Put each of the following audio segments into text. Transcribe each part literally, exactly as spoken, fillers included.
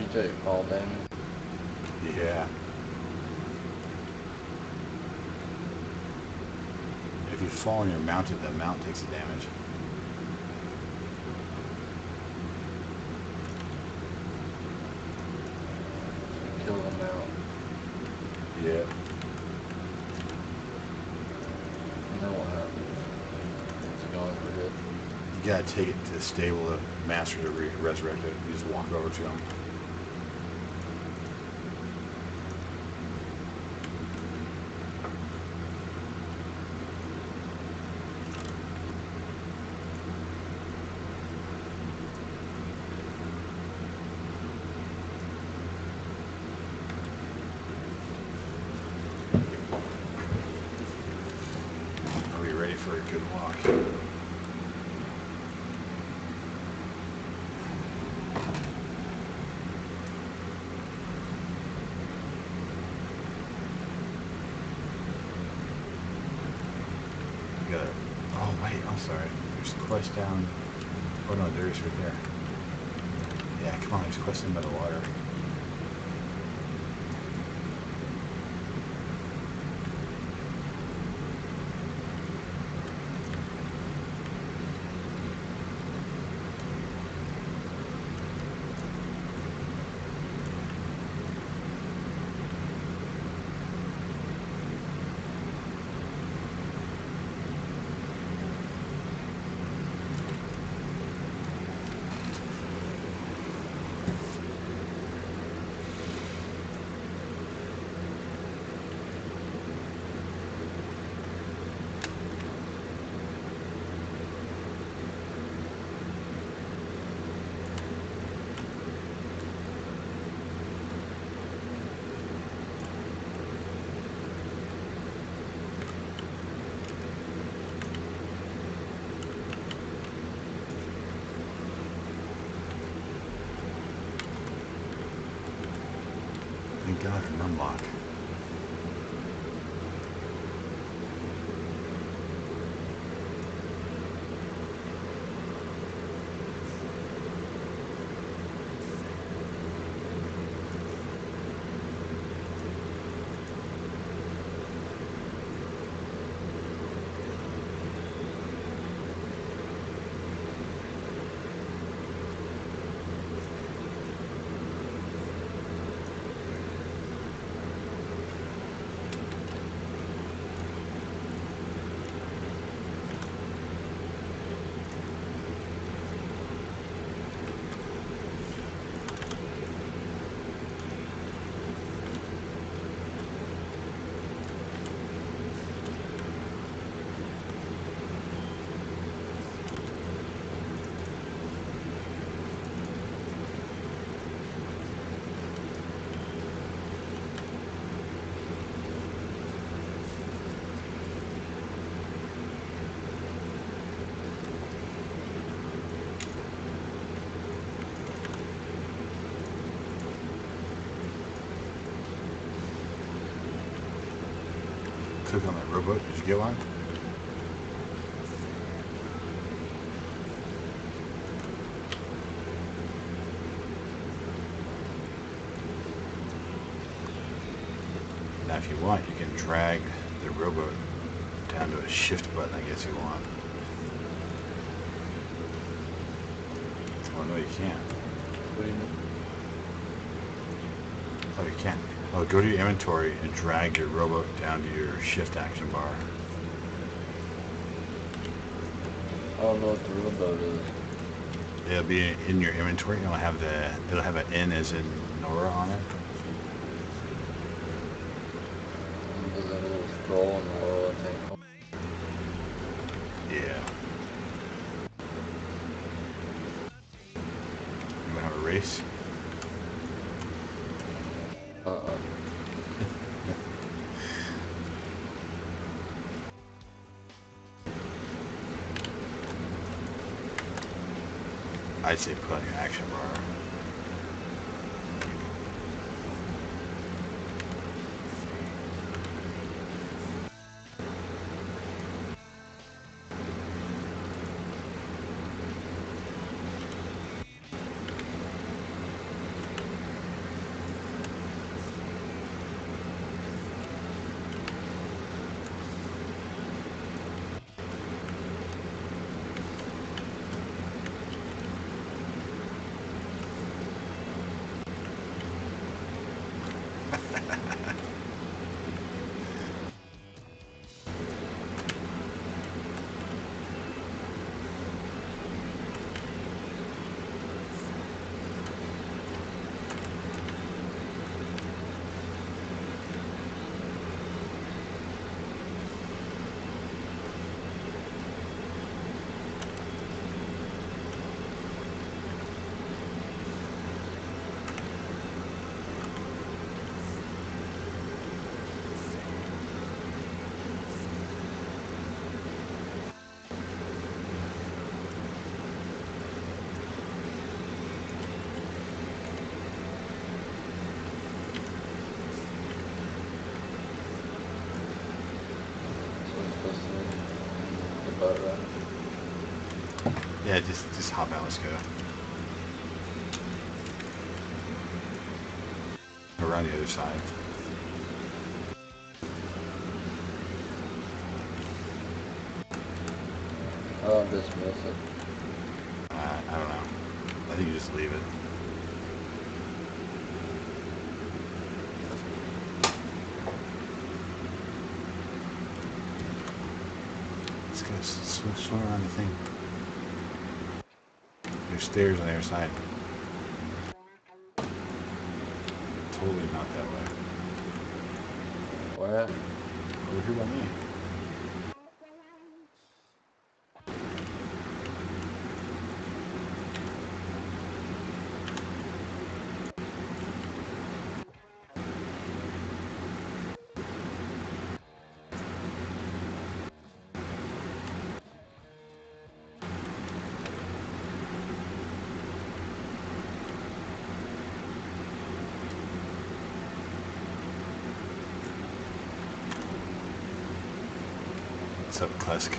take fall damage. Yeah. If you fall and you're mounted, the mount takes the damage. Kill them out. Yeah. And then what happens? It's gone for good. You gotta take it to the stable to master to re resurrect it. You just walk over to him. Are we ready for a good walk? Got it. Oh wait, I'm sorry. There's a quest down. Oh no, there is right there. Yeah, come on, there's a quest in by the water. Thank God for Numlock. Click on that rowboat. Did you get one? Now if you want, you can drag the rowboat down to a shift button, I guess you want. Oh no, you can't. What do you mean? Oh, you can't. Oh, go to your inventory and drag your rowboat down to your shift action bar. I don't know what the rowboat is. It'll be in your inventory. It'll have the. It'll have an N as in Nora on it. And there's a little scroll in the lower left hand corner. Yeah. You wanna have a race? Uh-uh. I'd say put on your action bar. Yeah, just just hop out. Let's go. Around the other side. I'll dismiss it. Uh, I don't know. I think you just leave it. It's gonna swim, swim around the thing. There's stairs on the other side. Totally not that way. Where at? Over here by me. What's up, Klesk?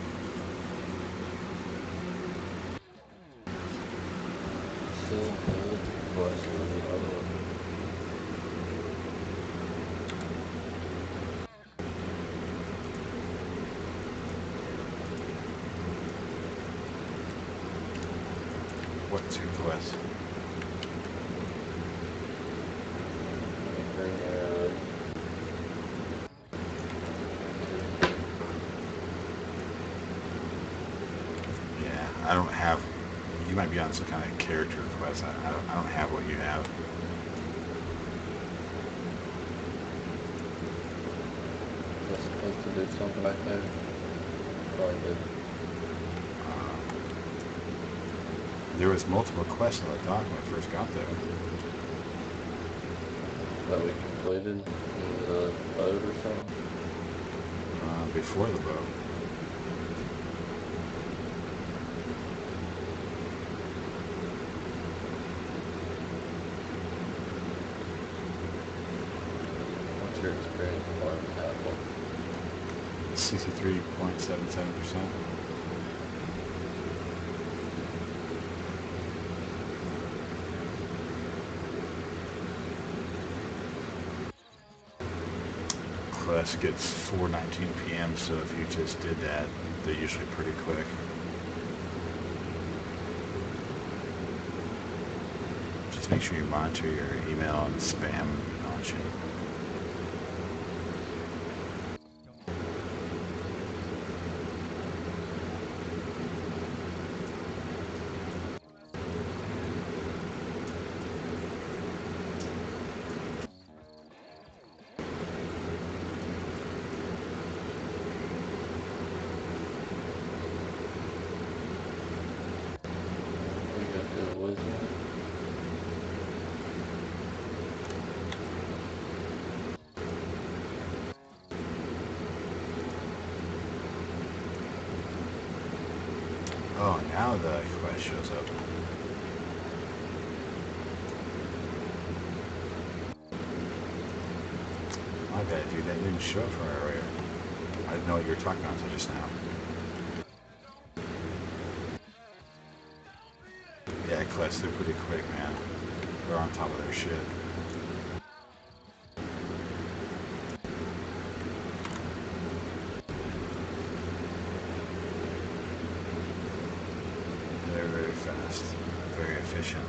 Still good. Quest for the other. What's your quest? Green arrow. Yeah, I don't have. You might be on some kind of character quest. I, I don't. I don't have what you have. Was supposed to do something like that. Probably did. Uh, there was multiple quests on the dock when I first got there. That we completed in the boat or something. Uh, before the boat. What's your experience farming apple? sixty-three point seven seven percent. Class gets four nineteen p m so if you just did that, they're usually pretty quick. Just make sure you monitor your email and spam and all that shit. We go to the woods now. Oh, now the quest shows up. My bad, dude. That didn't show for earlier. I didn't know what you were talking about until just now. Yeah, quests, they're pretty quick, man. They're on top of their shit. They're very fast, very efficient.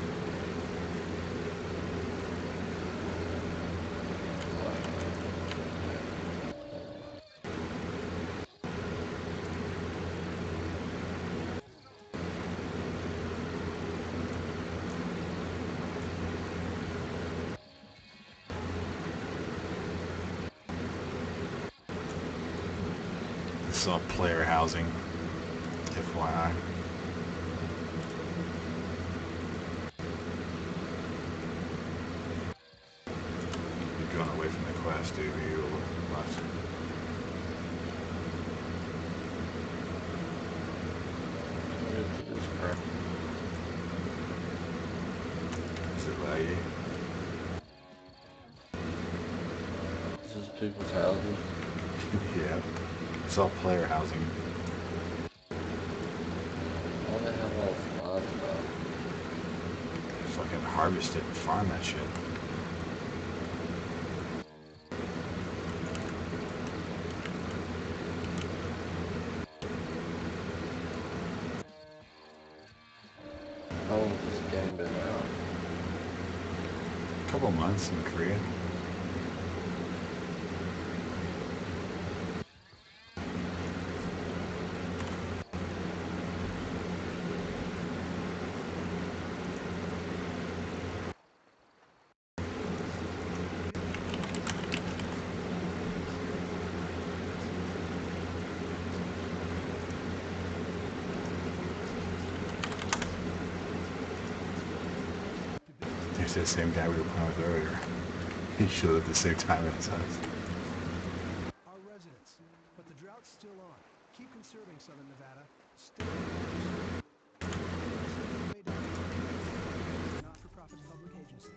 This is all player housing, F Y I. You're going away from the quest, dude. You look left. It's, it's crap. Is it value? This is people's houses. Yeah. It's all player housing. I harvest it and farm that shit. How long has this game been out? A couple months in Korea. There's that same guy we were playing with earlier. He showed up at the same time as us. Our residents, but the drought's still on. Keep conserving Southern Nevada. Stay not-for-profit public agency.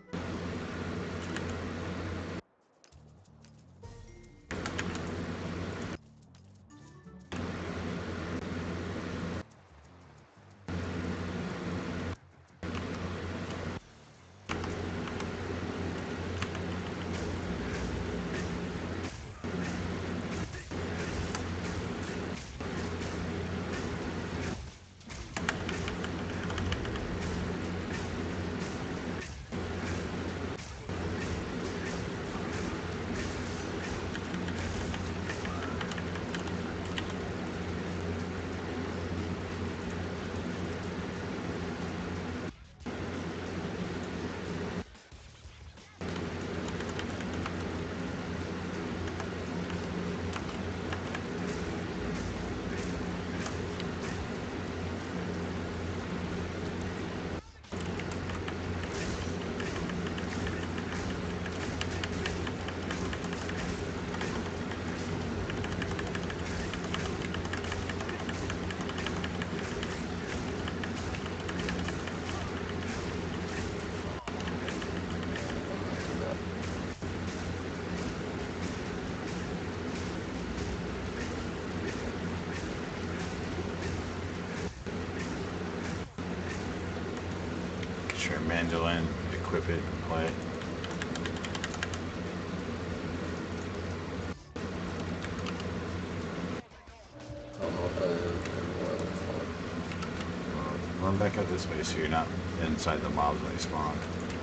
Sure, mandolin, equip it, and play it. I don't know what that is or what it looks like. Run back out this way so you're not inside the mobs when they spawn.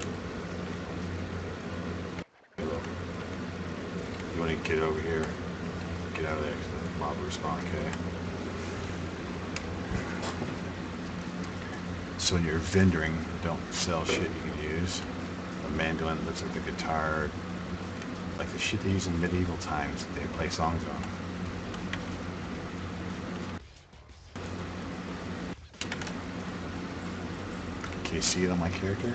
Hey, look. You want to get over here, get out of there, 'cause the mob will respawn, okay? So when you're vendoring, don't sell shit you can use. A mandolin that looks like the guitar, like the shit they use in medieval times that they play songs on. Can you see it on my character?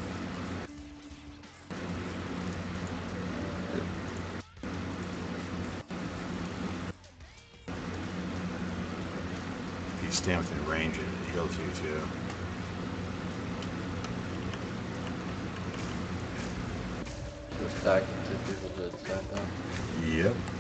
If you stand within range, it heals you too. Just attacking two people at the same time. Yep.